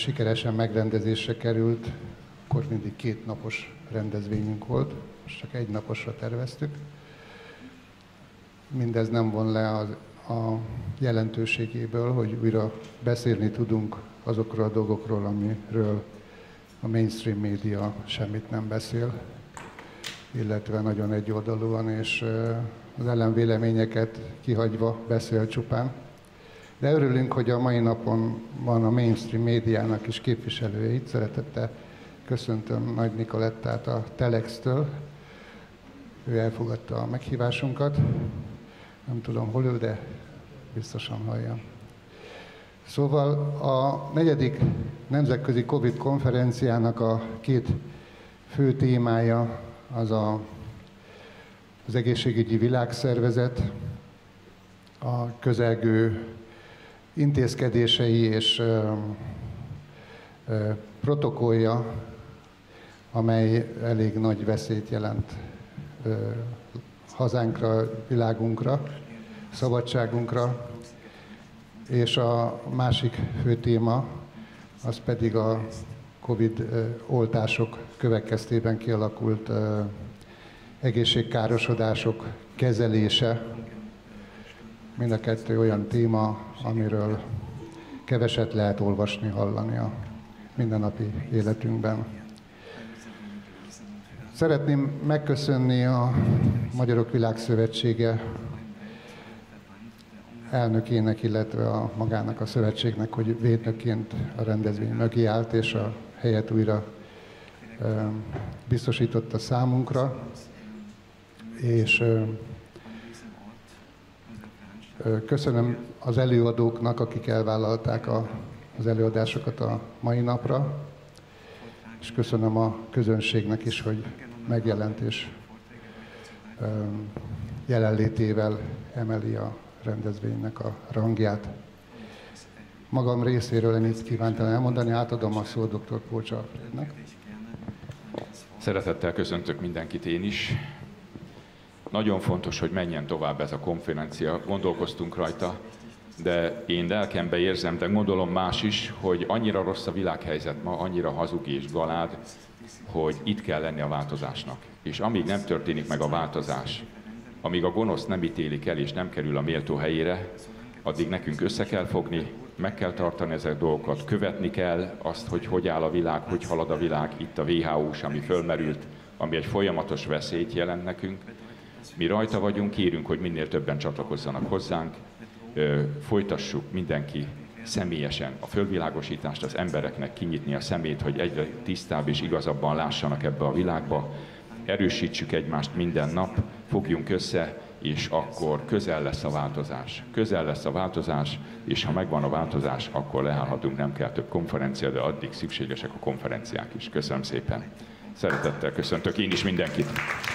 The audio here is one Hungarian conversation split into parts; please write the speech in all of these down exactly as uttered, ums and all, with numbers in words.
sikeresen megrendezésre került, akkor mindig két napos rendezvényünk volt, most csak egy naposra terveztük. Mindez nem von le az, a jelentőségéből, hogy újra beszélni tudunk azokról a dolgokról, amiről a mainstream média semmit nem beszél, illetve nagyon egyoldalúan és az ellenvéleményeket kihagyva beszél csupán. De örülünk, hogy a mai napon van a mainstream médiának is képviselője itt. Szeretettel köszöntöm Nagy Nikolettát a Telextől. Ő elfogadta a meghívásunkat. Nem tudom, hol ül, de biztosan hallja. Szóval a negyedik nemzetközi Covid konferenciának a két fő témája az a, az egészségügyi világszervezet, a közelgő intézkedései és ö, ö, protokollja, amely elég nagy veszélyt jelent ö, hazánkra, világunkra, szabadságunkra, és a másik fő téma az pedig a Covid oltások következtében kialakult ö, egészségkárosodások kezelése. Mind a kettő olyan téma, amiről keveset lehet olvasni, hallani a mindennapi életünkben. Szeretném megköszönni a Magyarok Világszövetsége elnökének, illetve a magának a szövetségnek, hogy védnökként a rendezvény mögé állt, és a helyet újra ö, biztosította számunkra. És ö, ö, köszönöm az előadóknak, akik elvállalták a, az előadásokat a mai napra, és köszönöm a közönségnek is, hogy megjelent és ö, jelenlétével emeli a rendezvénynek a rangját. Magam részéről ennyit kívántam elmondani, átadom a szót doktor Pócsa Alfrédnek. Szeretettel köszöntök mindenkit én is. Nagyon fontos, hogy menjen tovább ez a konferencia, gondolkoztunk rajta, de én lelkembe érzem, de gondolom más is, hogy annyira rossz a világhelyzet ma, annyira hazug és galád, hogy itt kell lenni a változásnak. És amíg nem történik meg a változás, amíg a gonosz nem ítélik el és nem kerül a méltó helyére, addig nekünk össze kell fogni, meg kell tartani ezek dolgokat, követni kell azt, hogy hogy áll a világ, hogy halad a világ, itt a vé há ó-s, ami fölmerült, ami egy folyamatos veszélyt jelent nekünk. Mi rajta vagyunk, kérünk, hogy minél többen csatlakozzanak hozzánk, folytassuk mindenki személyesen a fölvilágosítást, az embereknek kinyitni a szemét, hogy egyre tisztább és igazabban lássanak ebbe a világba, erősítsük egymást minden nap, fogjunk össze, és akkor közel lesz a változás. Közel lesz a változás, és ha megvan a változás, akkor leállhatunk, nem kell több konferencia, de addig szükségesek a konferenciák is. Köszönöm szépen. Szeretettel köszöntök én is mindenkit.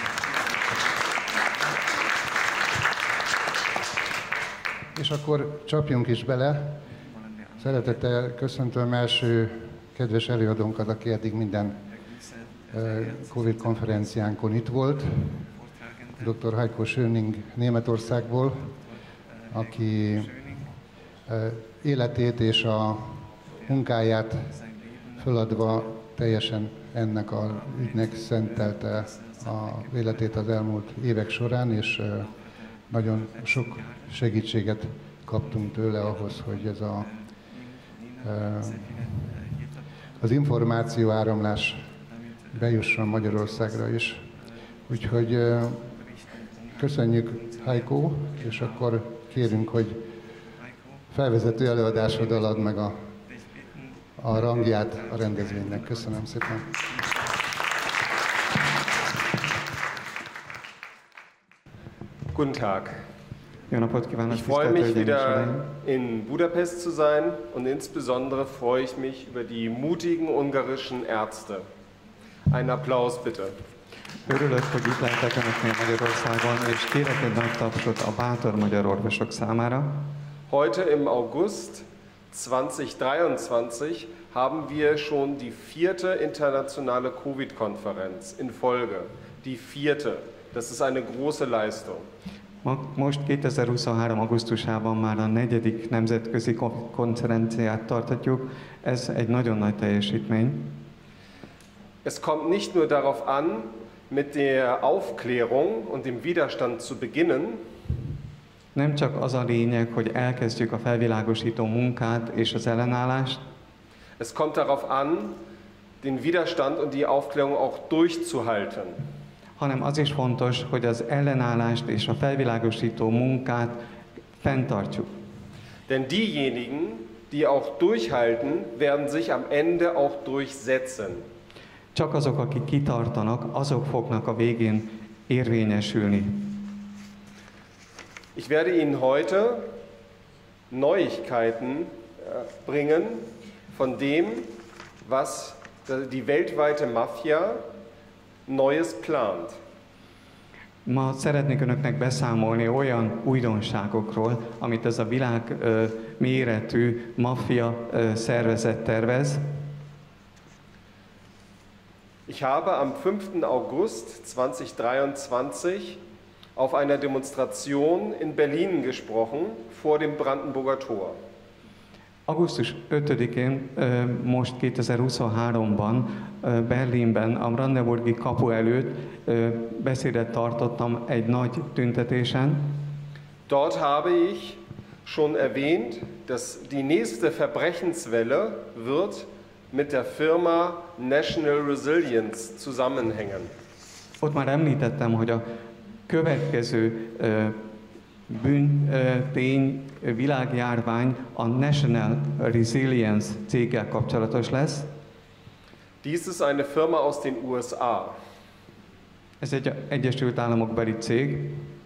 És akkor csapjunk is bele. Szeretettel köszöntöm első kedves előadónkat, aki eddig minden Covid konferenciánkon itt volt, doktor Heiko Schöning Németországból, aki életét és a munkáját föladva teljesen ennek az ügynek szentelte a életét az elmúlt évek során, és nagyon sok segítséget kaptunk tőle ahhoz, hogy ez a, az információ áramlás bejusson Magyarországra is. Úgyhogy köszönjük, Heiko, és akkor kérünk, hogy felvezető előadásoddal add meg a, a rangját a rendezvénynek. Köszönöm szépen. Guten Tag. Jó napot kívánok, Ich freue mich wieder in Budapest zu sein und insbesondere freue ich mich über die mutigen ungarischen Ärzte. Einen Applaus bitte. Örülök, hogy itt lehetek önöknél Magyarországon, és kérek egy nagy tapsot a bátor magyar orvosok számára. Heute im August zweitausenddreiundzwanzig haben wir schon die vierte internationale Covid-Konferenz in Folge. Die vierte. Das ist eine große Leistung. Most kétezer-huszonhárom. augusztusában már a negyedik nemzetközi konferenciát tartatjuk. Ez egy nagyon nagy teljesítmény. Es kommt nicht nur darauf an, mit der Aufklärung und dem Widerstand zu beginnen, Nem csak az a lényeg, hogy elkezdjük a felvilágosító munkát és az ellenállást, es kommt darauf an, den Widerstand und die Aufklärung auch durchzuhalten. hanem az is fontos, hogy az ellenállást és a felvilágosító munkát fenntartjuk. Denn diejenigen, die auch durchhalten, werden sich am Ende auch durchsetzen. Csak azok, akik kitartanak, azok fognak a végén érvényesülni. Ich werde Ihnen heute Neuigkeiten bringen von dem, was die weltweite Mafia Neues plant. Ma szeretnék Önöknek beszámolni olyan újdonságokról, amit ez a világ ö, méretű maffia ö, szervezet tervez. Ich habe am fünften August zweitausenddreiundzwanzig auf einer Demonstration in Berlin gesprochen, vor dem Brandenburger Tor. augusztus ötödikén, ö, most kétezer-huszonháromban ö, Berlinben, a Brandenburgi kapu előtt ö, beszédet tartottam egy nagy tüntetésen. Dort habe ich schon erwähnt, dass die nächste Verbrechenswelle wird mit der Firma National Resilience zusammenhängen. Ott már említettem, hogy a következő ö, bűntény, világjárvány a National Resilience céggel kapcsolatos lesz. Dies ist eine Firma aus den U S A. Ez egy Egyesült Államok beli cég.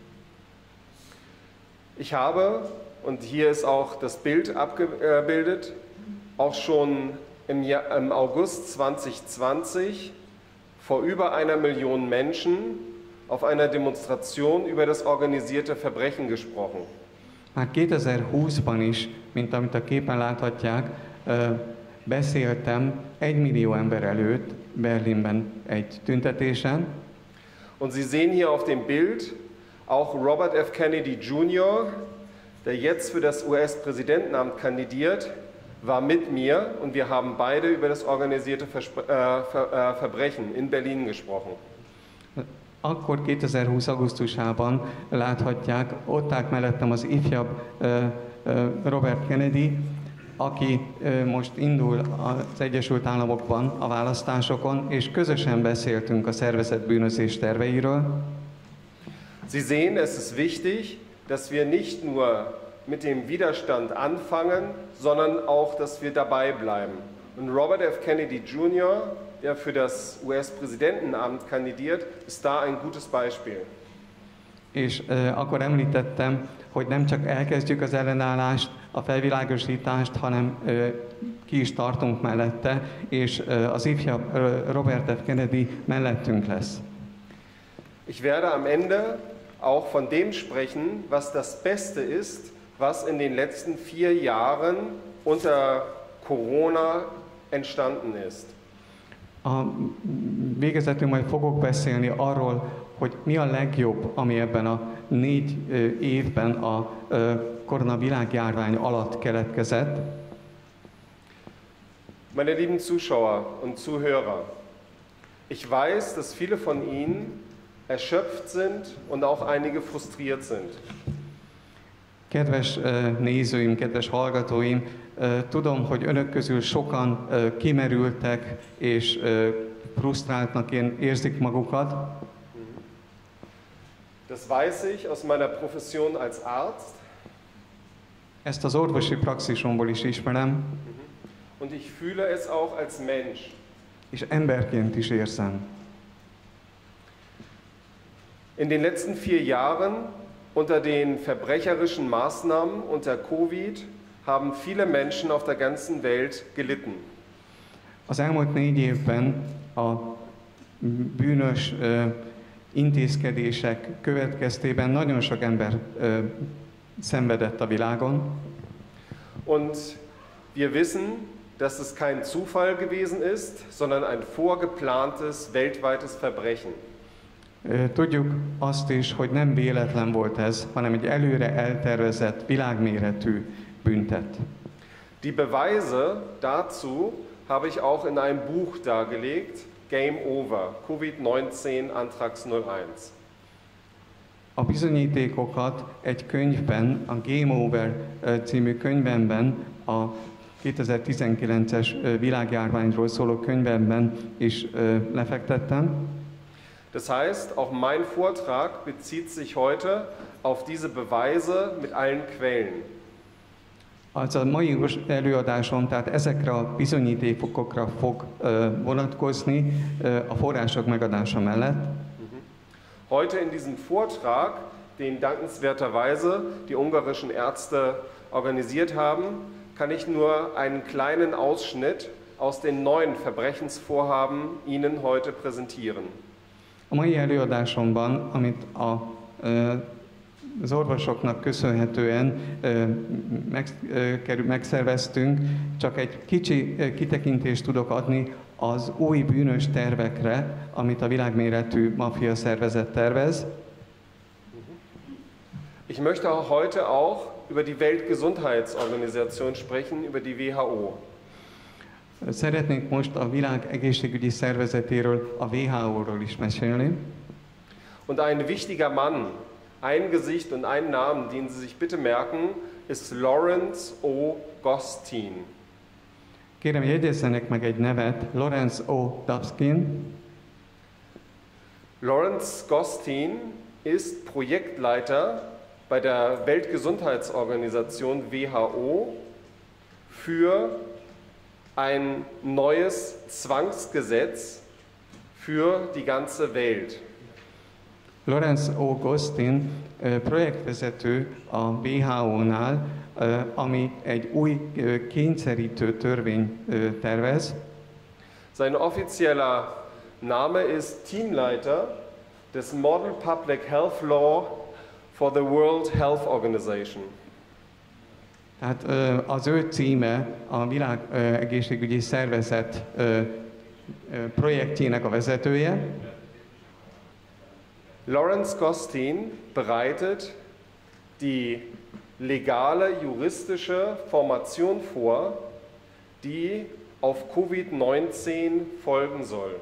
Ich habe, und hier ist auch das Bild abgebildet, auch schon im, Jahr, im August zweitausendzwanzig vor über einer Million Menschen auf einer Demonstration über das organisierte Verbrechen gesprochen. Már kétezer-húszban is, mint amit a képen láthatják, beszéltem egy millió ember előtt Berlinben egy tüntetésen. Und Sie sehen hier auf dem Bild auch Robert F. Kennedy Junior, der jetzt für das U S-Präsidentenamt kandidiert, war mit mir und wir haben beide über das organisierte Verspre äh, Ver äh, Verbrechen in Berlin gesprochen. Akkor kétezer-húsz. augusztusában láthatják, ott állt mellettem az ifjabb uh, uh, Robert Kennedy, aki uh, most indul az Egyesült Államokban a választásokon, és közösen beszéltünk a szervezett bűnözés terveiről. Sie sehen, es ist wichtig, dass wir nicht nur mit dem Widerstand anfangen, sondern auch, dass wir dabei bleiben. Und Robert F. Kennedy Junior, der für das U S-Präsidentenamt kandidiert, ist da ein gutes Beispiel. És uh, akkor említettem, hogy nem csak elkezdjük az ellenállást, a felvilágosítást, hanem uh, ki is tartunk mellette, és uh, az ifjabb uh, Robert F. Kennedy mellettünk lesz. Ich werde am Ende auch von dem sprechen, was das Beste ist, was in den letzten vier Jahren unter Corona entstanden ist. A végezetül majd fogok beszélni arról, hogy mi a legjobb, ami ebben a négy évben a koronavilágjárvány alatt keletkezett. Meine lieben Zuschauer und Zuhörer, ich weiß, dass viele von Ihnen erschöpft sind und auch einige frustriert sind. Kedves nézőim, kedves hallgatóim, tudom, hogy önök közül sokan kimerültek és frusztráltnak érzik magukat. Das weiß ich aus meiner Profession als Arzt. Ezt az orvosi praxisomból is ismerem. Und ich fühle es auch als Mensch. És emberként is érzem. In den letzten vier Jahren unter den verbrecherischen Maßnahmen unter Covid haben viele Menschen auf der ganzen Welt gelitten. Az elmúlt négy évben a bűnös ö, intézkedések következtében nagyon sok ember ö, szenvedett a világon. Und wir wissen, dass es kein Zufall gewesen ist, sondern ein vorgeplantes weltweites Verbrechen. Tudjuk azt is, hogy nem véletlen volt ez, hanem egy előre eltervezett, világméretű büntet. Die Beweise dazu habe ich auch in einem Buch dargelegt, Game Over, Covid neunzehn Anthrax null eins. A bizonyítékokat egy könyvben, a Game Over című könyvemben, a kétezer-tizenkilences világjárványról szóló könyvemben is lefektettem. Das heißt, auch mein Vortrag bezieht sich heute auf diese Beweise mit allen Quellen. Az a mai előadásom, tehát ezekre a bizonyítékokra fog vonatkozni a források megadása mellett. Heute in diesem Vortrag, den dankenswerterweise die ungarischen Ärzte organisiert haben, kann ich nur einen kleinen Ausschnitt aus den neuen Verbrechensvorhaben Ihnen heute präsentieren. A mai előadásomban, amit a, az orvosoknak köszönhetően megszerveztünk, csak egy kicsi kitekintést tudok adni az új bűnös tervekre, amit a világméretű maffia szervezet tervez. Ich möchte heute auch über die Weltgesundheitsorganisation sprechen, über die W H O. Szeretnénk most a világ egészségügyi szervezetéről, a W H O-ról is mesélni. Und ein wichtiger Mann, ein Gesicht und ein Namen, den Sie sich bitte merken, ist Lawrence O. Gostin. Kérem, jegyezzenek meg egy nevet, Lawrence O. Gostin. Lawrence Gostin ist Projektleiter bei der Weltgesundheitsorganisation W H O für ein neues Zwangsgesetz für die ganze Welt. Lawrence O. Gostin projektvezető a W H O-nál, ami egy új kényszerítő törvény tervez. Sein offizieller Name ist Teamleiter des Model Public Health Law for the World Health Organization. Tehát az ő címe a Világ Egészségügyi Szervezet projektjének a vezetője. Lawrence Gostin bereitet die legale juristische Formation vor, die auf Covid neunzehn folgen soll.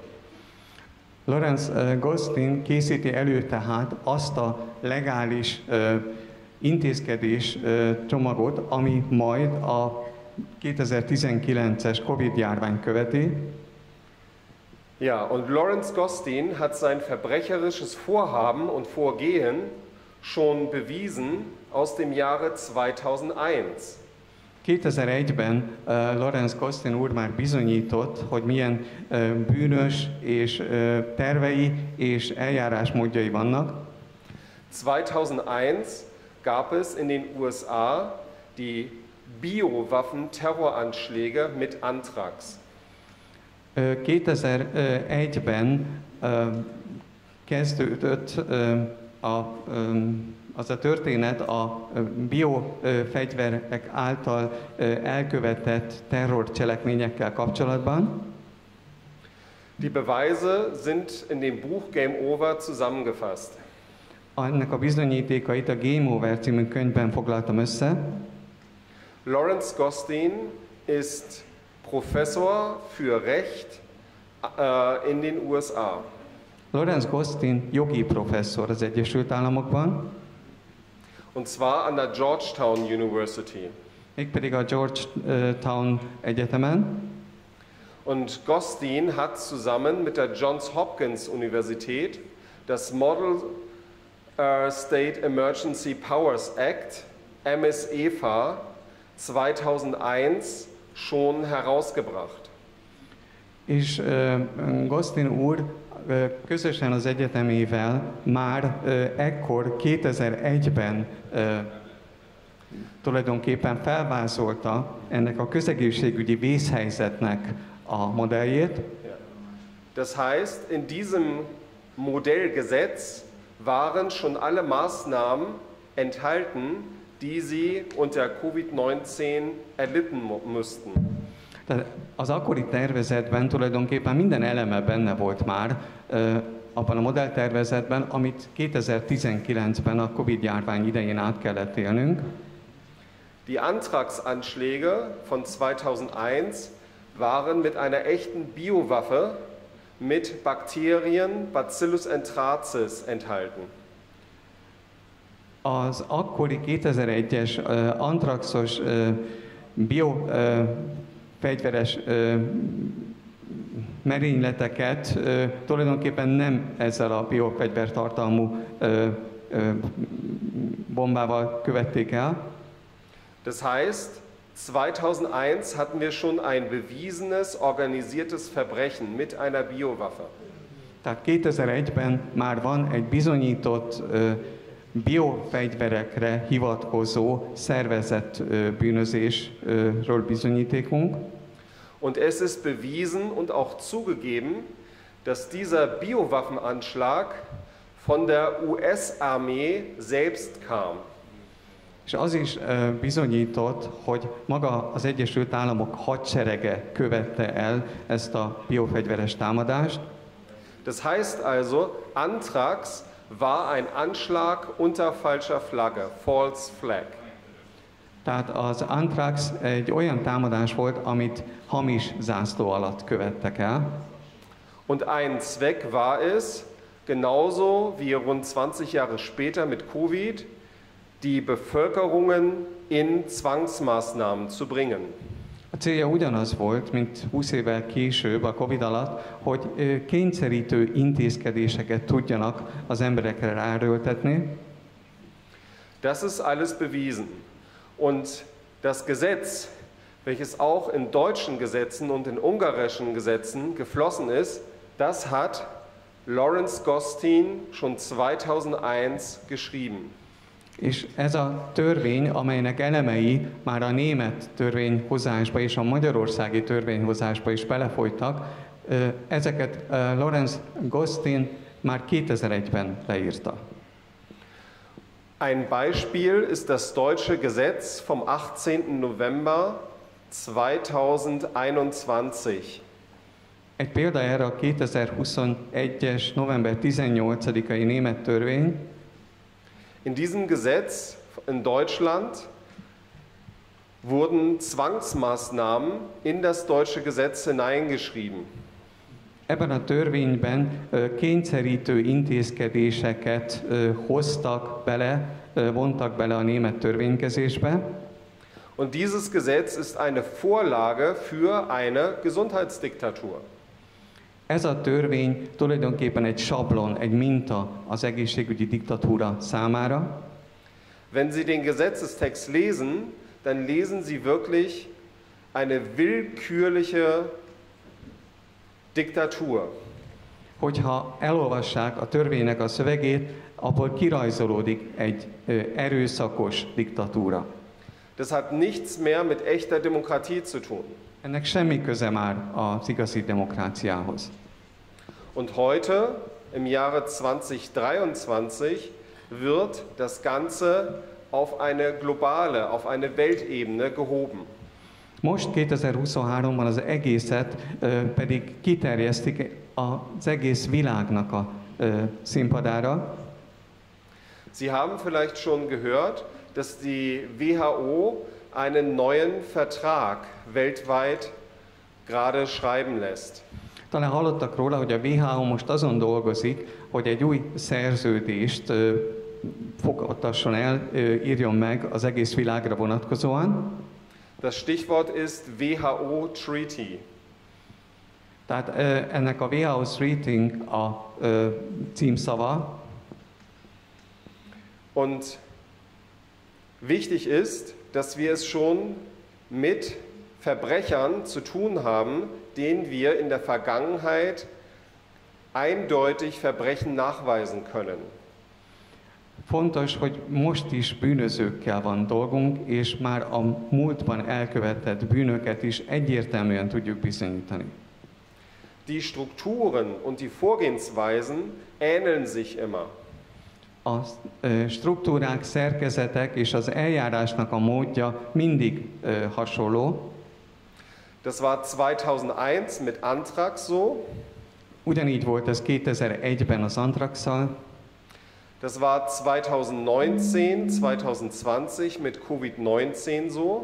Lawrence Gostin készíti elő tehát azt a legális uh, intézkedés uh, csomagot, ami majd a kétezer-tizenkilences Covid járvány követi. Ja, und Lawrence Gostin hat sein verbrecherisches Vorhaben und Vorgehen schon bewiesen aus dem Jahre zweitausendeins. kétezer-egyben uh, Lawrence Gostin úr már bizonyított, hogy milyen uh, bűnös és uh, tervei és eljárásmódjai vannak. zweitausendeins gab es in den U S A die Biowaffen-Terroranschläge mit Anthrax. Uh, kétezer-egyben uh, kezdődött uh, a um, az a történet a biofegyverek által elkövetett terrorcselekményekkel kapcsolatban. Die Beweise sind in dem Buch Game Over zusammengefasst. Ennek a bizonyítékait a Game Over című könyvben foglaltam össze. Lawrence Gostin ist Professor für Recht uh, in den U S A. Lawrence Gostin jogi professzor az Egyesült Államokban. Und zwar an der Georgetown University. Mégpedig a Georgetown Egyetemen. Und Gostin hat zusammen mit der Johns Hopkins Universität das Model uh, State Emergency Powers Act, M S E F A, zweitausendeins schon herausgebracht. És uh, Gostin úr közösen az egyetemével már uh, ekkor kétezer-egyben uh, tulajdonképpen felvázolta ennek a közegészségügyi vészhelyzetnek a modelljét. Das heißt, in diesem Modellgesetz waren schon alle Maßnahmen enthalten, die sie unter Covid neunzehn erlitten mussten. Tehát az akkori tervezetben tulajdonképpen minden eleme benne volt már, abban a modelltervezetben, amit kétezer-tizenkilencben a Covid-járvány idején át kellett élnünk. Die Antragsanschläge von zweitausendeins waren mit einer echten Biowaffe mit Bakterien Bacillus anthracis enthalten. Az akkori kétezer-egyes uh, antraxos uh, biofegyveres uh, uh, merényleteket uh, tulajdonképpen nem ezzel a biofegyvertartalmú uh, uh, bombával követték el. Das heißt, zweitausendeins hatten wir schon ein bewiesenes, organisiertes Verbrechen mit einer Biowaffe. Tehát kétezer-egyben már van egy bizonyított uh, biofegyverekre hivatkozó szervezett uh, bűnözésről bizonyítékunk. Und es ist bewiesen und auch zugegeben, dass dieser Biowaffenanschlag von der U S-Armee selbst kam. És az is uh, bizonyított, hogy maga az Egyesült Államok hadserege követte el ezt a biofegyveres támadást. Das heißt also, Anthrax war ein Anschlag unter falscher Flagge, false flag. Tehát az Anthrax egy olyan támadás volt, amit hamis zászló alatt követtek el. Und ein Zweck war es, genauso wie rund zwanzig Jahre später mit Covid, die Bevölkerungen in Zwangsmaßnahmen zu bringen. A célja ugyanaz volt, mint húsz évvel később a Covid alatt, hogy kényszerítő intézkedéseket tudjanak az emberekre ráerőltetni. Das ist alles bewiesen. Und das Gesetz, welches auch in deutschen Gesetzen und in ungarischen Gesetzen geflossen ist, das hat Lawrence Gostin schon zweitausendeins geschrieben. És ez a törvény, amelynek elemei már a német törvényhozásba és a magyarországi törvényhozásba is belefolytak, ezeket Lawrence Gostin már kétezer-egyben leírta. Ein Beispiel ist das deutsche Gesetz vom achtzehnten November zweitausendeinundzwanzig. Egy példa erre a kétezer-huszonegyes november tizennyolcadikai német törvény. In diesem Gesetz in Deutschland wurden Zwangsmaßnahmen in das deutsche Gesetz hineingeschrieben. Ebben a törvényben kényszerítő intézkedéseket hoztak bele, vontak bele a német törvénykezésbe. Und dieses Gesetz ist eine Vorlage für eine Gesundheitsdiktatur. Ez a törvény tulajdonképpen egy sablon, egy minta az egészségügyi diktatúra számára. Wenn Sie den Gesetzestext lesen, dann lesen Sie wirklich eine willkürliche Diktatur. Hogyha elolvassák a törvénynek a szövegét, abból kirajzolódik egy erőszakos diktatúra. Das hat nichts mehr mit echter Demokratie zu tun. Ennek semmi köze már az igazi demokráciához. Und heute, im Jahre zweitausenddreiundzwanzig, wird das Ganze auf eine globale, auf eine Weltebene gehoben. Most kétezer-huszonháromban az egészet ö, pedig kiterjesztik az egész világnak a ö, színpadára. Sie haben vielleicht schon gehört, dass die W H O einen neuen Vertrag weltweit gerade schreiben lässt. Talán hallottak róla, hogy a W H O most azon dolgozik, hogy egy új szerződést ö, fogadtasson el, ö, írjon meg az egész világra vonatkozóan. Das Stichwort ist W H O Treaty. Tehát ö, ennek a W H O Treaty a ö, címszava. Und wichtig ist, dass wir es schon mit Verbrechern zu tun haben, denen wir in der Vergangenheit eindeutig Verbrechen nachweisen können. Fontos, hogy most is bűnözőkkel van dolgunk, és már a múltban elkövetett bűnöket is egyértelműen tudjuk bizonyítani. Die Strukturen und die Vorgehensweisen ähneln sich immer. A struktúrák, szerkezetek és az eljárásnak a módja mindig ö, hasonló. Das war zweitausendeins mit Anthrax so. Ugyanígy volt ez kétezer-egyben az antraxszal, Das war zweitausendneunzehn, zweitausendzwanzig mit Covid neunzehn so.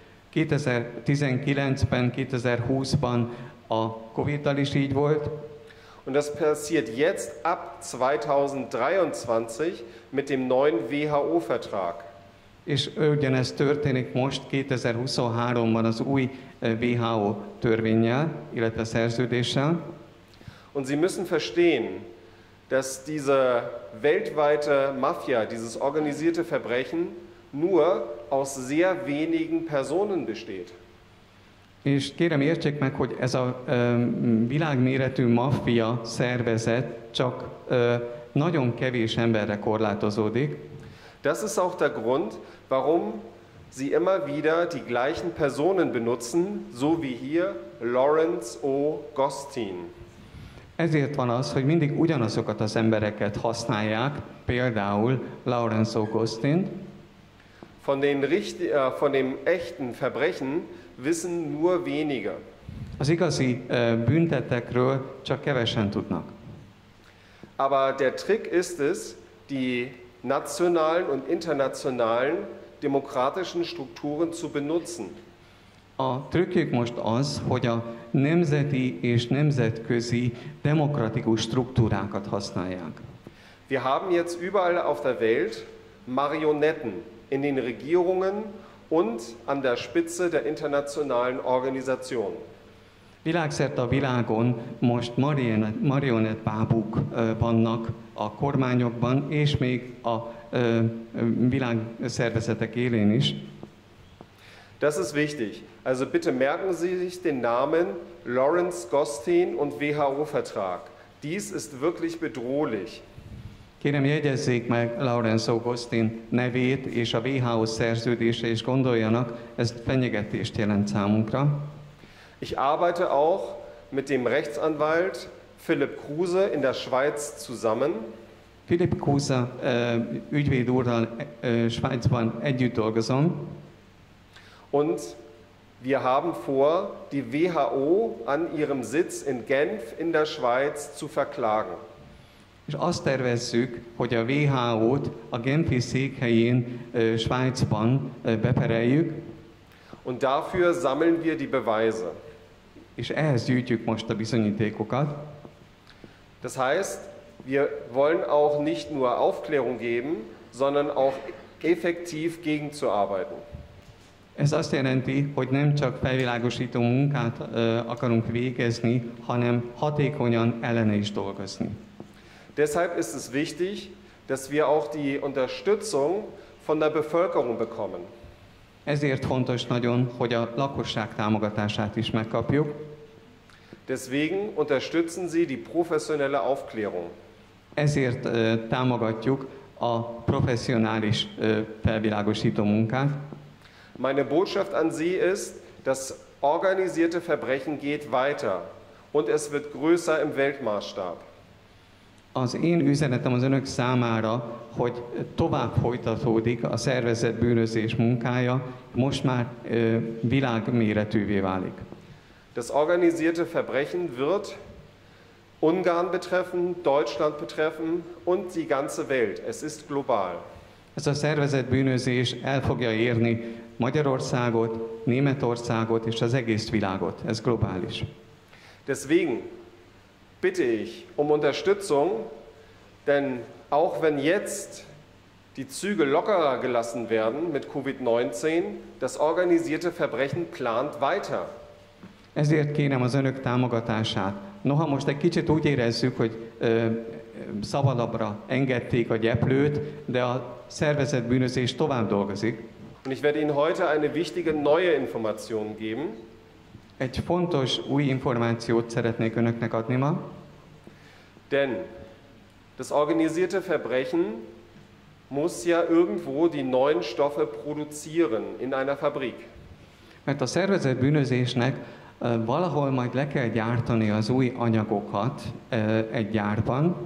kétezer-tizenkilencben, kétezer-húszban a Covid-dal is így volt, Und das passiert jetzt ab zweitausenddreiundzwanzig mit dem neuen W H O-Vertrag. és ugyanez történik most kétezer-huszonháromban az új W H O törvénnyel, illetve szerződéssel. Und Sie müssen verstehen, dass diese weltweite Mafia, dieses organisierte Verbrechen nur aus sehr wenigen Personen besteht. És kérem értsék meg, hogy ez a ö, világméretű maffia szervezet csak ö, nagyon kevés emberre korlátozódik. Das ist auch der Grund, warum Sie immer wieder die gleichen Personen benutzen, so wie hier Lawrence O. Gostin. Ezért van az, hogy mindig ugyanazokat az embereket használják, például Lawrence Augustin. Von, den richt- äh, von dem echten Verbrechen wissen nur wenige. Az igazi ö, büntetekről csak kevesen tudnak. Aber der Trick ist es, die nationalen und internationalen demokratischen Strukturen zu benutzen. A trükkjük most az, hogy a nemzeti és nemzetközi demokratikus struktúrákat használják. Wir haben jetzt überall auf der Welt Marionetten in den Regierungen und an der Spitze der internationalen Organisationen. Világszerte a világon most marionett, marionett bábuk ö, vannak a kormányokban, és még a ö, világszervezetek élén is. Das ist wichtig. Also bitte merken Sie sich den Namen Lawrence Gostin und W H O-Vertrag. Dies ist wirklich bedrohlich. Kérem, jegyezzék meg Lawrence Augustin nevét és a W H O szerződése, és gondoljanak, ez fenyegetést jelent számunkra. Ich arbeite auch mit dem Rechtsanwalt Philipp Kruse in der Schweiz zusammen. Philipp Kruse ö, ügyvéd úrral ö, Svájcban együtt dolgozom, Und wir haben vor, die W H O an ihrem Sitz in Genf in der Schweiz zu verklagen. és azt tervezzük, hogy a W H O-t a Genfi székhelyén ö, Svájcban ö, bepereljük, Und dafür sammeln wir die Beweise. és ehhez gyűjtjük most a bizonyítékokat. Das heißt, wir wollen auch nicht nur Aufklärung geben, sondern auch effektiv gegenzuarbeiten. Ez azt jelenti, hogy nem csak felvilágosító munkát ö, akarunk végezni, hanem hatékonyan ellene is dolgozni. Deshalb ist es wichtig, dass wir auch die Unterstützung von der Bevölkerung bekommen. Ezért fontos nagyon, hogy a lakosság támogatását is megkapjuk. Deswegen unterstützen Sie die professionelle Aufklärung. Ezért ö, támogatjuk a professzionális ö, felvilágosító munkát. Meine Botschaft an Sie ist, das organisierte Verbrechen geht weiter und es wird größer im Weltmaßstab. Az én üzenetem az önök számára, hogy tovább folytatódik a szervezett bűnözés munkája, most már ö, világméretűvé válik. Das organisierte Verbrechen wird Ungarn betreffen, Deutschland betreffen und die ganze Welt. Es ist global. Ez a szervezett bűnözés el fogja érni Magyarországot, Németországot és az egész világot. Ez globális. Deswegen bitte ich um Unterstützung, denn auch wenn jetzt die Züge lockerer gelassen werden mit Covid neunzehn, das organisierte Verbrechen plant weiter. Ezért kérem az önök támogatását. Noha most egy kicsit úgy érezzük, hogy ö, szabadabbra engedték a gyeplőt, de a szervezett bűnözés tovább dolgozik. Und ich werde Ihnen heute eine wichtige neue Information geben. Egy fontos új információt szeretnék önöknek adni ma, Denn das organisierte Verbrechen muss ja irgendwo die neuen Stoffe produzieren in einer Fabrik. mert a szervezett bűnözésnek ö, valahol majd le kell gyártani az új anyagokat ö, egy gyárban,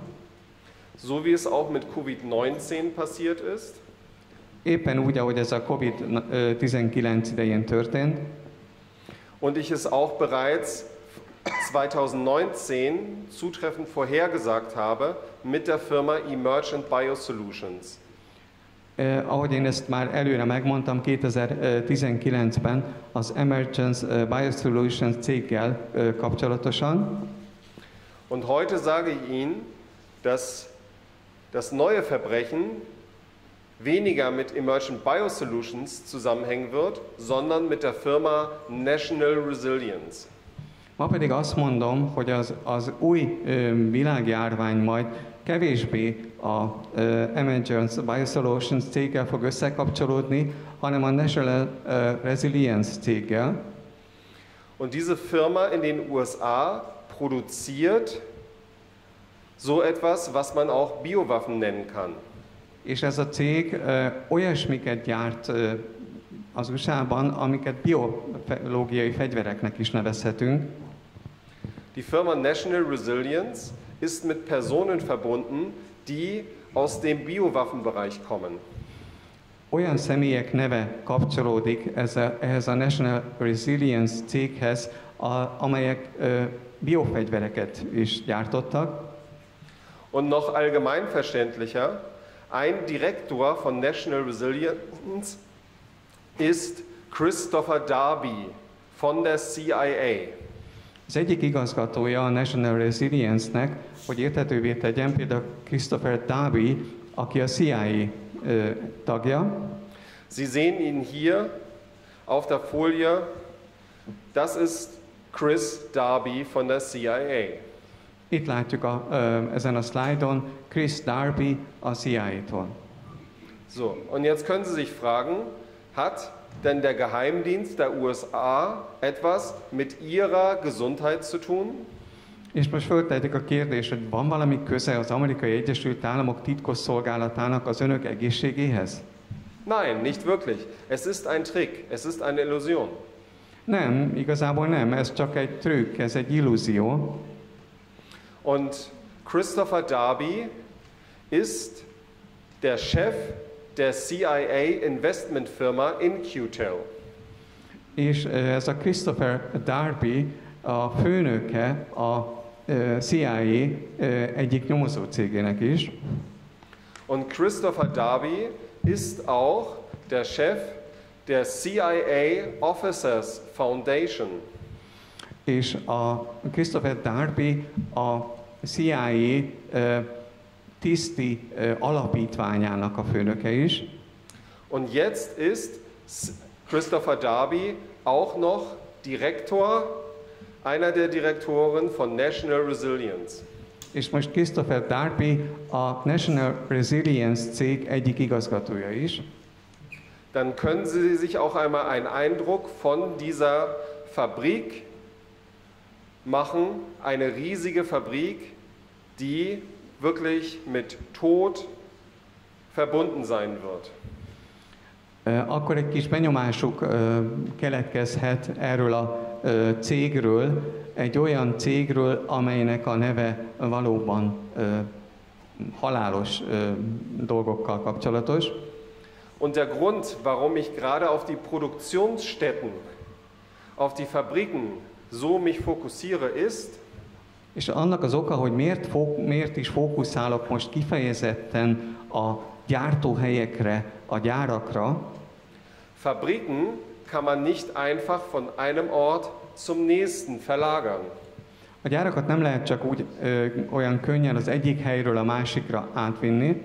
So wie es auch mit Covid neunzehn passiert ist. éppen úgy, ahogy ez a Covid tizenkilenc idején történt, Und ich es auch bereits zweitausendneunzehn zutreffend vorhergesagt habe mit der Firma Emergent Biosolutions. Eh, ahogy én ezt már előre megmondtam, kétezer-tizenkilencben az Emergence Biosolutions céggel eh, kapcsolatosan. Und heute sage ich Ihnen, dass das neue Verbrechen weniger mit Emergent Biosolutions zusammenhängen wird, sondern mit der Firma National Resilience. Ma pedig azt mondom, hogy az, az új ö, világjárvány majd kevésbé a ö, Emergence Biosolutions céggel fog összekapcsolódni, hanem a National ö, Resilience céggel. Und diese Firma in den U S A produziert so etwas, was man auch Biowaffen nennen kann. És ez a cég ö, olyasmiket gyárt ö, az u es á-ban, amiket biológiai fegyvereknek is nevezhetünk. Die Firma National Resilience ist mit Personen verbunden, die aus dem Biowaffenbereich kommen. Olyan személyek neve kapcsolódik ez a, ehhez a National Resilience céghez, a, amelyek ö, biofegyvereket is gyártottak. Und noch allgemeinverständlicher, ein Direktor von National Resilience ist Christopher Darby von der C I A. Az egyik igazgatója a National Resilience-nek, hogy érthetővé tegyen, például Christopher Darby, aki a C I A ö, tagja. Sie sehen ihn hier auf der Folie. Das ist Chris Darby von der C I A. Itt látjuk a, ö, ezen a szlájdon Chris Darby a C I A-tól. So, und jetzt können Sie sich fragen, hat denn der Geheimdienst der U S A etwas mit ihrer Gesundheit zu tun? És most föltehetik a kérdést, hogy van valami köze az Amerikai Egyesült Államok titkosszolgálatának az önök egészségéhez? Nein, nicht wirklich. Es ist ein Trick, es ist eine Illusion. Nem, igazából nem, ez csak egy trükk, ez egy illúzió. Und Christopher Darby ist der Chef der C I A Investmentfirma InQtel. És ez a Christopher Darby a főnöke a C I A egyik nyomozó cégének is. Und Christopher Darby ist auch der Chef der C I A Officers Foundation. És a Christopher Darby a C I A tiszti alapítványának a főnöke is. Und jetzt ist Christopher Darby auch noch Direktor, einer der Direktoren von National Resilience. És most Christopher Darby a National Resilience cég egyik igazgatója is. Dann können Sie sich auch einmal einen Eindruck von dieser Fabrik machen, eine riesige Fabrik, die wirklich mit Tod verbunden sein wird. Akkor egy kis benyomásuk keletkezhet erről a cégről, egy olyan cégről, amelynek a neve valóban halálos dolgokkal kapcsolatos. Und der Grund, warum ich gerade auf die Produktionsstätten, auf die Fabriken so mich fokussiere, ist, és annak az oka, hogy miért, fó, miért is fókuszálok most kifejezetten a gyártóhelyekre, a gyárakra. Fabriken kann man nicht einfach von einem Ort zum nächsten verlagern. A gyárakat nem lehet csak úgy ö, olyan könnyen az egyik helyről a másikra átvinni.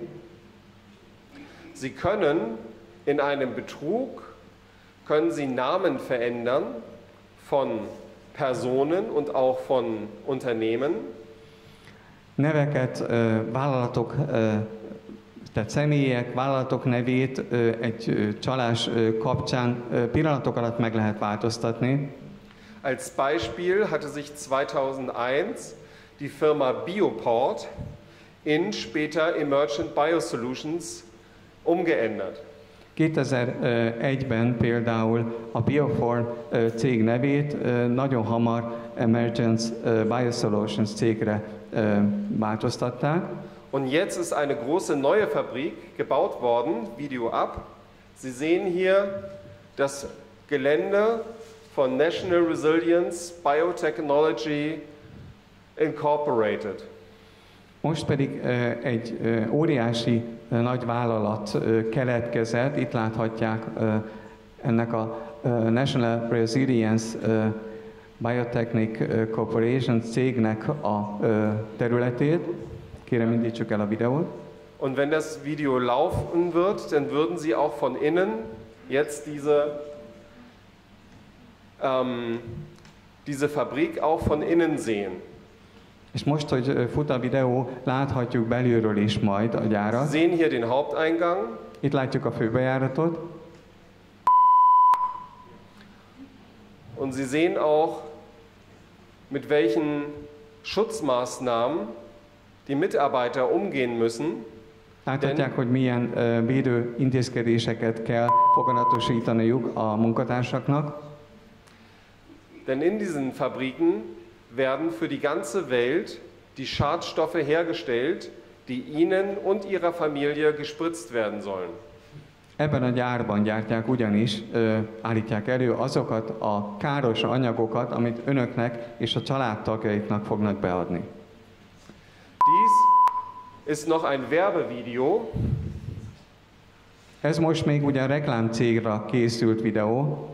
Sie können in einem Betrug, können Sie Namen verändern von Personen und auch von Unternehmen. Neveket, ö, vállalatok, ö, tehát személyek, vállalatok nevét ö, egy ö, csalás ö, kapcsán ö, pillanatok alatt meg lehet változtatni. Als Beispiel hatte sich zweitausendeins die Firma Bioport in später Emergent Biosolutions umgeändert. kétezer-egyben például a Bioform cég nevét nagyon hamar Emergence Biosolutions cégre változtatták. Und jetzt ist eine große neue Fabrik gebaut worden, Video ab. Sie sehen hier das Gelände von National Resilience Biotechnology Incorporated. Most pedig ö, egy ö, óriási ö, nagy vállalat ö, keletkezett, itt láthatják ö, ennek a ö, National Resilience ö, Biotechnic ö, Corporation cégnek a ö, területét. Kérem, indítsuk el a videót. Und wenn das Video laufen wird, dann würden Sie auch von innen jetzt diese, ähm, diese Fabrik auch von innen sehen. És most, hogy fut a videó, láthatjuk belülről is majd a gyárat. Sie sehen hier den Haupteingang. Itt látjuk a főbejáratot. Und Sie sehen auch, mit welchen Schutzmaßnahmen die Mitarbeiter umgehen müssen. Láthatják, hogy milyen uh, védő intézkedéseket kell foganatosítaniuk a munkatársaknak. Denn in diesen Fabriken werden für die ganze Welt die Schadstoffe hergestellt, die Ihnen und Ihrer Familie gespritzt werden sollen. Ebben a gyárban gyártják ugyanis, uh, állítják elő azokat a káros anyagokat, amit önöknek és a családtagjaiknak fognak beadni. Dies ist noch ein Werbevideo. Ez most még ugyan reklámcégra készült videó.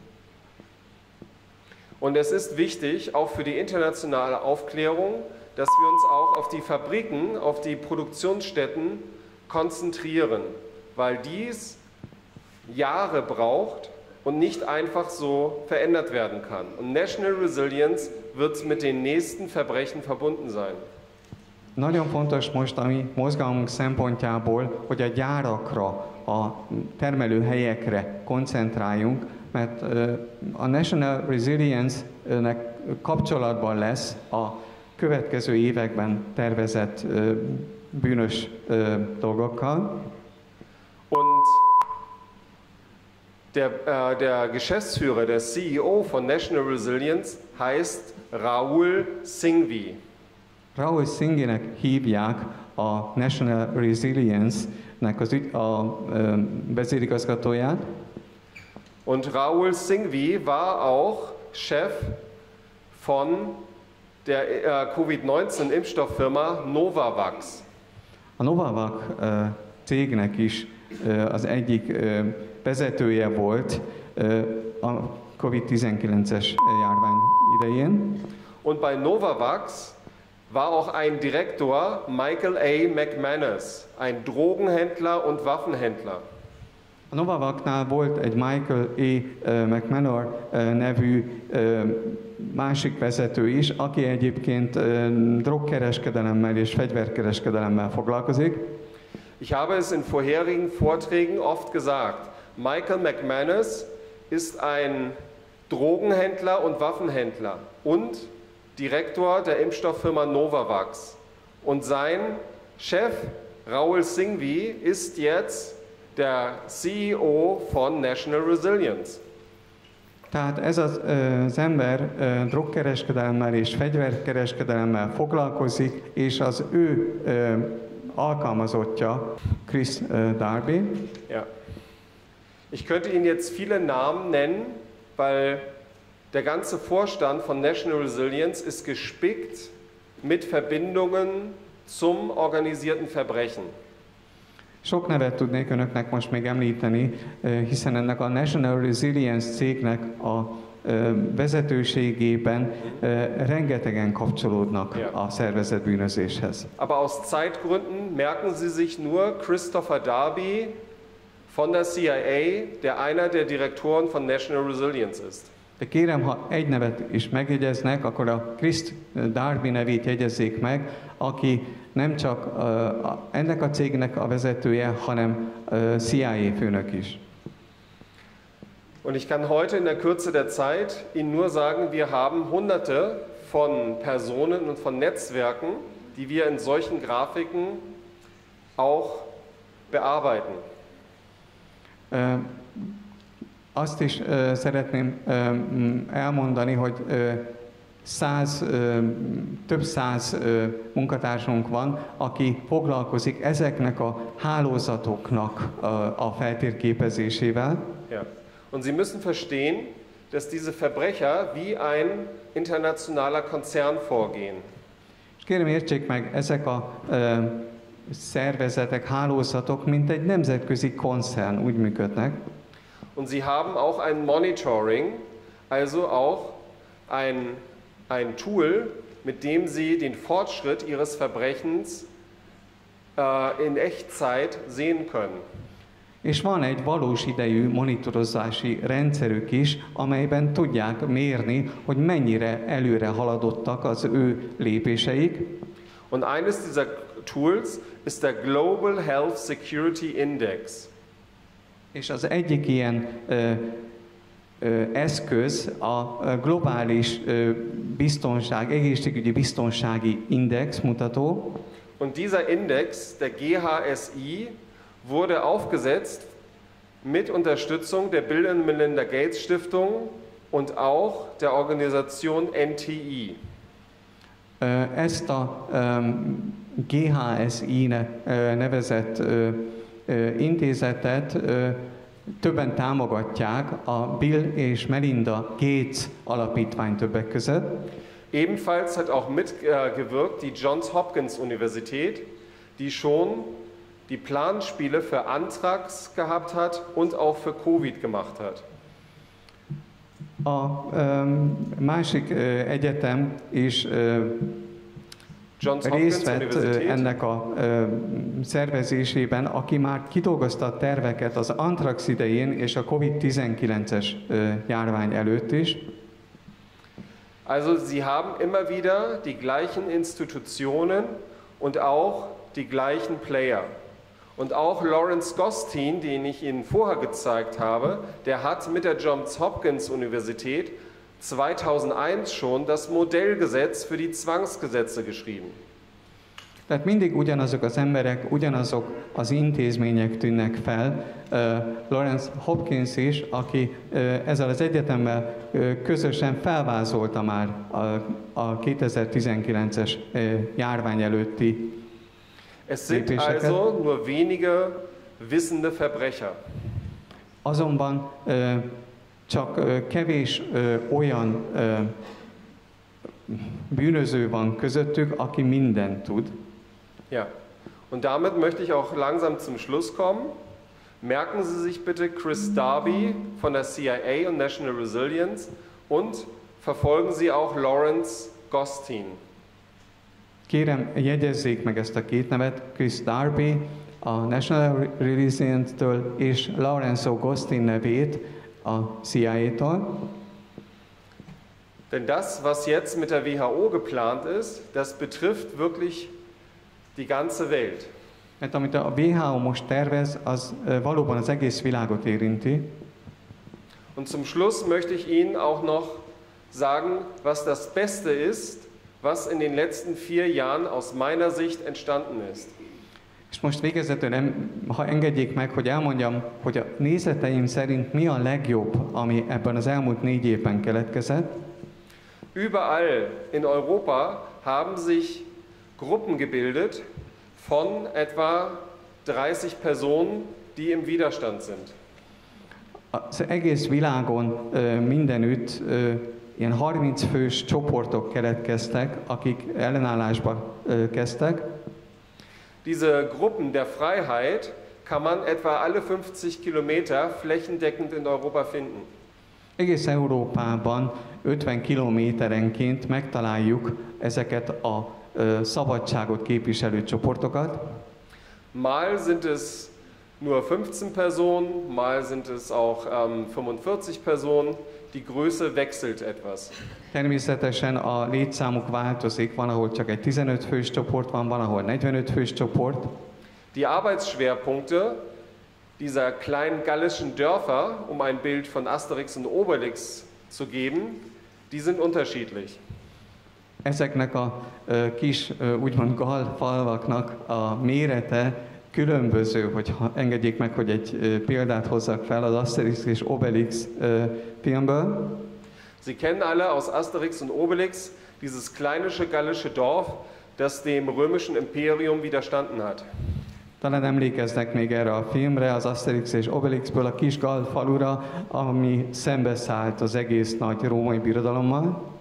Und es ist wichtig, auch für die internationale Aufklärung, dass wir uns auch auf die Fabriken, auf die Produktionsstätten konzentrieren, weil dies Jahre braucht und nicht einfach so verändert werden kann. Und National Resilience wird mit den nächsten Verbrechen verbunden sein. Nagyon fontos most a mi mozgalmunk szempontjából, hogy a gyárakra, a termelőhelyekre koncentráljunk, mert a National Resilience-nek kapcsolatban lesz a következő években tervezett bűnös dolgokkal. Und der, äh, der Geschäftsführer, der C E O von National Resilience heißt Rahul Singhvi. Rahul Singhvinek hívják a National Resilience-nek az ügy, a, a vezérigazgatóját. Und Rahul Singhvi war auch Chef von der äh, Covid neunzehn Impfstofffirma Novavax. A Novavax uh, cégnek is uh, az egyik uh, vezetője volt uh, a Covid tizenkilences járvány idején. Und bei Novavax war auch ein Direktor, Michael A. McManus, ein Drogenhändler und Waffenhändler. A Novavaxnál volt egy Michael A. McManor nevű másik vezető is, aki egyébként drogkereskedelemmel és fegyverkereskedelemmel foglalkozik. Ich habe es in vorherigen Vorträgen oft gesagt. Michael McManus ist ein Drogenhändler und Waffenhändler und Direktor der Impfstofffirma Novavax. Und sein Chef, Rahul Singhvi, ist jetzt der C E O von National Resilience. Tehát ez az, az ember drogkereskedelemmel és fegyverkereskedelemmel foglalkozik, és az ő alkalmazottja Chris Darby. Ja. Ich könnte Ihnen jetzt viele Namen nennen, weil der ganze Vorstand von National Resilience ist gespickt mit Verbindungen zum organisierten Verbrechen. Sok nevet tudnék önöknek most még említeni, hiszen ennek a National Resilience cégnek a vezetőségében rengetegen kapcsolódnak Ja. a szervezett bűnözéshez. Aber aus Zeitgründen merken Sie sich nur Christopher Darby von der C I A, der einer der Direktoren von National Resilience ist. De kérem, ha egy nevet is megjegyeznek, akkor a Chris Darby nevét jegyezzék meg, aki nem csak uh, ennek a cégnek a vezetője, hanem uh, C I A főnök is. Und ich kann heute in der Kürze der Zeit Ihnen nur sagen, wir haben Hunderte von Personen und von Netzwerken, die wir in solchen Grafiken auch bearbeiten. Uh, Azt is uh, szeretném uh, elmondani, hogy uh, száz, uh, több száz uh, munkatársunk van, aki foglalkozik ezeknek a hálózatoknak uh, a feltérképezésével. Ja. Und Sie müssen verstehen, dass diese Verbrecher wie ein internationaler Konzern vorgehen. És kérem értsék meg, ezek a ö, szervezetek, hálózatok, mint egy nemzetközi koncern úgy működnek. Und sie haben auch ein Monitoring, also auch ein, ein Tool, mit dem sie den Fortschritt ihres Verbrechens äh, in Echtzeit sehen können. És van egy valós idejű monitorozási rendszerük is, amelyben tudják mérni, hogy mennyire előre haladottak az ő lépéseik. Und eines dieser Tools ist der Global Health Security Index. És az egyik ilyen ö, ö, eszköz a globális ö, biztonság, egészségügyi biztonsági index mutató. Und dieser Index, der G H S I, wurde aufgesetzt mit Unterstützung der Bill und Melinda Gates Stiftung und auch der Organisation N T I. Ezt a G H S I-nek nevezett intézetet többen támogatják, a Bill és Melinda Gates alapítvány többek között. Ebenfalls hat auch mitgewirkt die Johns Hopkins Universität, die schon die Planspiele für Anthrax gehabt hat und auch für Covid gemacht hat. A um, másik uh, egyetem is uh, részt vett uh, ennek a uh, szervezésében, aki már kidolgozta a terveket az anthrax idején és a Covid tizenkilences uh, járvány előtt is. Also sie haben immer wieder die gleichen Institutionen und auch die gleichen Player. Und auch Lawrence Gostin, den ich Ihnen vorher gezeigt habe, der hat mit der Johns Hopkins Universität zweitausendeins schon das Modellgesetz für die Zwangsgesetze geschrieben. Tehát mindig ugyanazok az emberek, ugyanazok az intézmények tűnnek fel. Uh, Lawrence Hopkins is, aki uh, ezzel az egyetemmel uh, közösen felvázolta már a, a kétezer-tizenkilences uh, járvány előtti. Es sind also nur wenige wissende Verbrecher. Azonban uh, csak uh, kevés uh, olyan uh, bűnöző van közöttük, aki mindent tud. Ja, und damit möchte ich auch langsam zum Schluss kommen. Merken Sie sich bitte Chris Darby von der C I A und National Resilience und verfolgen Sie auch Lawrence Gostin. Kérem, jegyezzék meg ezt a két nevet, Chris Darby a National Resilience-től és Lawrence Gostin nevét a C I A-tól. Denn das, was jetzt mit der W H O geplant ist, das betrifft wirklich die ganze Welt. Mert amit a W H O most tervez, az valóban az egész világot érinti. Und zum Schluss möchte ich Ihnen auch noch sagen, was das Beste ist, was in den letzten vier Jahren aus meiner Sicht entstanden ist. És most végezetül, nem, ha engedjék meg, hogy elmondjam, hogy a nézeteim szerint mi a legjobb, ami ebben az elmúlt négy évben keletkezett. Überall in Europa haben sich Gruppen gebildet von etwa dreißig Personen, die im Widerstand sind. Az egész világon mindenütt ilyen harminc fős csoportok keletkeztek, akik ellenállásba kezdtek. Diese Gruppen der Freiheit kann man etwa alle fünfzig Kilometer flächendeckend in Europa finden. Egész Európában ötven kilométerenként megtaláljuk ezeket a ö, szabadságot képviselő csoportokat. Mal sind es nur fünfzehn Personen, mal sind es auch ähm, fünfundvierzig Personen. Die Größe wechselt etwas. Természetesen a létszámuk változik, van, ahol csak egy tizenöt fős csoport van, van, ahol negyvenöt fős csoport. Die Arbeitsschwerpunkte dieser kleinen gallischen Dörfer, um ein Bild von Asterix und Obelix zu geben, die sind unterschiedlich. Ezeknek a uh, kis, uh, úgymond gal falvaknak a mérete különböző, hogy ha engedjék meg, hogy egy uh, példát hozzak fel az Asterix és Obelix uh, filmből. Sie kennen alle aus Asterix und Obelix dieses kleine gallische Dorf, das dem römischen Imperium widerstanden hat. Talán emlékeznek még erre a filmre, az Asterix és Obelixből, a kis gal falura, ami szembeszállt az egész nagy római birodalommal.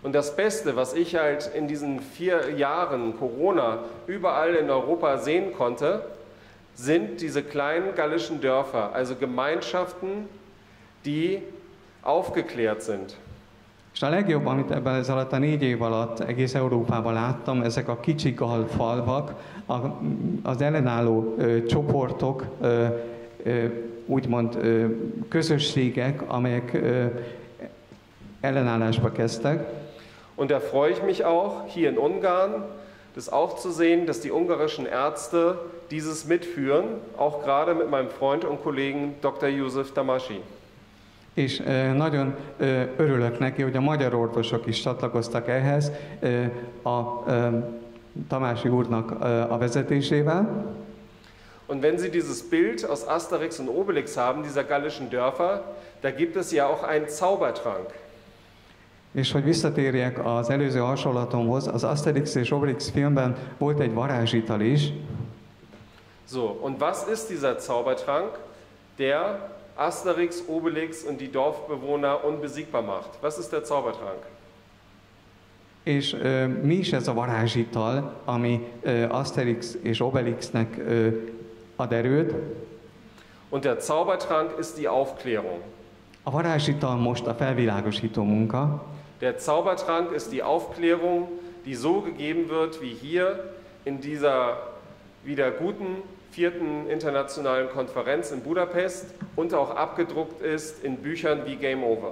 Und das Beste, was ich halt in diesen vier Jahren Corona überall in Europa sehen konnte, sind diese kleinen gallischen Dörfer, also Gemeinschaften, die aufgeklärt sind. És a legjobb, amit ebben ez alatt a négy év alatt egész Európában láttam, ezek a kicsi gal falvak, a, az ellenálló ö, csoportok, ö, ö, úgymond ö, közösségek, amelyek ö, ellenállásba kezdtek. Und da freue ich mich auch, hier in Ungarn, das auch zu sehen, dass die ungarischen Ärzte dieses mitführen, auch gerade mit meinem Freund und Kollegen Doktor József Tamasi. És e, nagyon e, örülök neki, hogy a magyar orvosok is csatlakoztak ehhez e, a e, Tamási úrnak e, a vezetésével. Und wenn Sie dieses Bild aus Asterix und Obelix haben, dieser gallischen Dörfer, da gibt es ja auch einen Zaubertrank. És hogy visszatérjek az előző hasonlatomhoz, az Asterix és Obelix filmben volt egy varázsital is. So, und was ist dieser Zaubertrank, der Asterix, Obelix und die Dorfbewohner unbesiegbar macht? Was ist der Zaubertrank? És ö, mi is ez a varázsital, ami ö, Asterix és Obelixnek ö, ad erőt? Und der Zaubertrank ist die Aufklärung. A varázsital most a felvilágosító munka. Der Zaubertrank ist die Aufklärung, die so gegeben wird wie hier in dieser wieder guten vierten internationalen Konferenz in Budapest und auch abgedruckt ist in Büchern wie Game Over.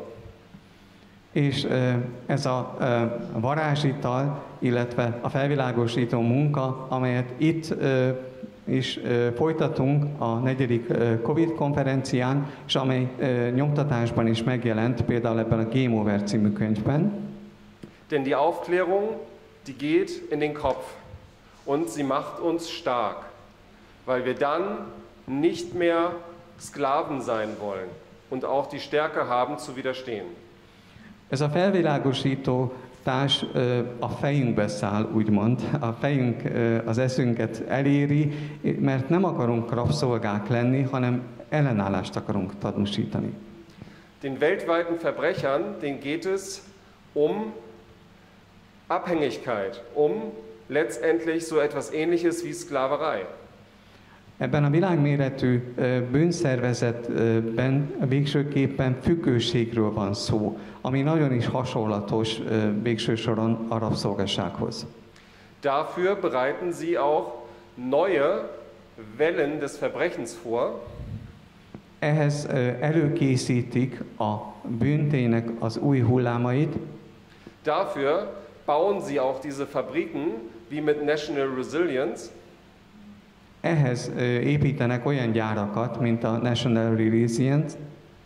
És ez a varázsital, illetve a felvilágosító munka, amelyet itt is folytatunk a negyedik Covid konferencián, és amely nyomtatásban is megjelent, például ebben a Game Over című könyvben. Denn die Aufklärung, die geht in den Kopf und sie macht uns stark, weil wir dann nicht mehr Sklaven sein wollen und auch die Stärke haben zu widerstehen. Ez a felvilágosító társ a fejünkbe száll, úgymond. A fejünk az eszünket eléri, mert nem akarunk rabszolgák lenni, hanem ellenállást akarunk tanúsítani. Den weltweiten Verbrechern, denen geht es um Abhängigkeit, um letztendlich so etwas Ähnliches wie Sklaverei. Ebben a világméretű bűnszervezetben végsőképpen függőségről van szó, ami nagyon is hasonlatos végső soron a rabszolgasághoz. Dafür bereiten sie auch neue Wellen des Verbrechens vor. Ehhez előkészítik a bűntének az új hullámait. Dafür bauen sie auch diese Fabriken wie mit National Resilience. Ehhez építenek olyan gyárakat, mint a National Resilience.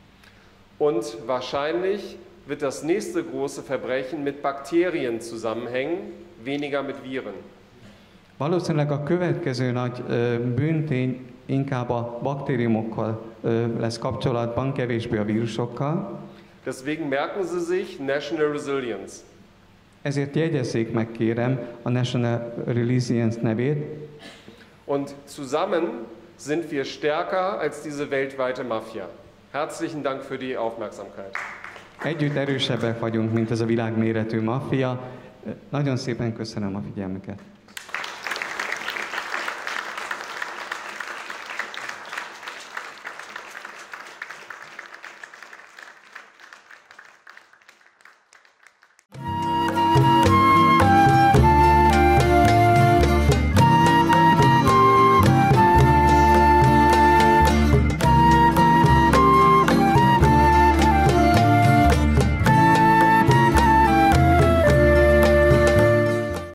Und wahrscheinlich wird das nächste große Verbrechen mit Bakterien zusammenhängen, weniger mit Viren. Valószínűleg a következő nagy bűntény inkább a baktériumokkal lesz kapcsolatban, kevésbé a vírusokkal. Deswegen merken Sie sich National Resilience. Ezért jegyezzék meg, kérem, a National Resilience nevét. Und zusammen sind wir stärker als diese weltweite Mafia. Herzlichen Dank für die Aufmerksamkeit. Együtt erősebbek vagyunk, mint ez a világméretű maffia. Nagyon szépen köszönöm a figyelmüket.